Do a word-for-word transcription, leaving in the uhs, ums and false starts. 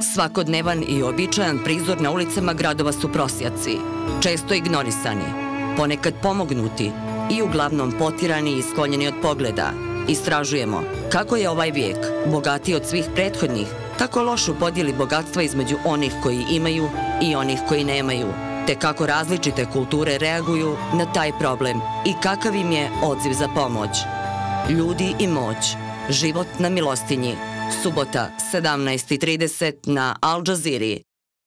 Svakodnevan i običajan prizor na ulicama gradova su prosjaci, često ignorisani, ponekad pomognuti i uglavnom potirani i sklonjeni od pogleda. Istražujemo kako je ovaj vijek, bogatiji od svih prethodnih, tako lošu podijeli bogatstva između onih koji imaju i onih koji nemaju, te kako različite kulture reaguju na taj problem i kakav im je odziv za pomoć. Ljudi i moć. Život na milostinji. Subota, sedamnaest i trideset na Al Džaziri.